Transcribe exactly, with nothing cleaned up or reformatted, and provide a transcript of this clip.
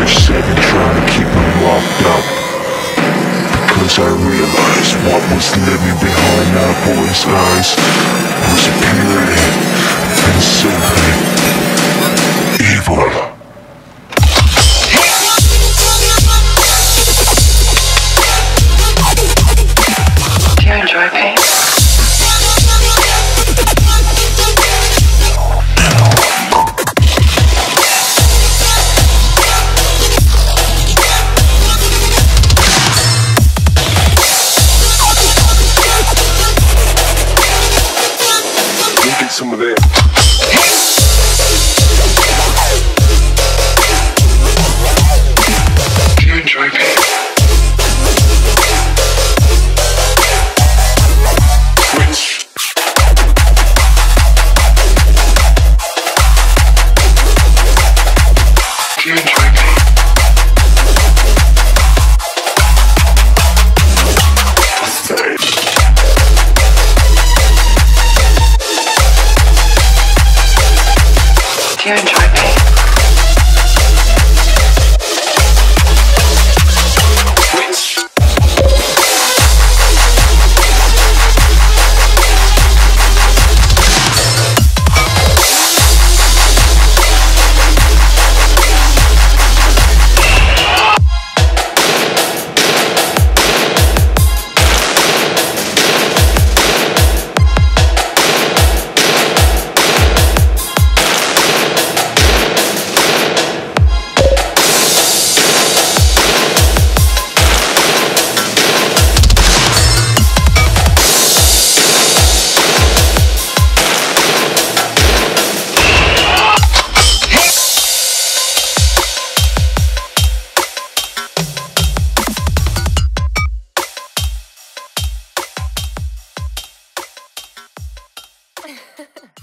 said and trying to keep me locked up, because I realized what was living behind that boy's eyes was purity and simply evil. Do you enjoy pain? Get some of that. Do you enjoy pain? Which Do you enjoy pain? Do you enjoy pain? Which Ha ha ha.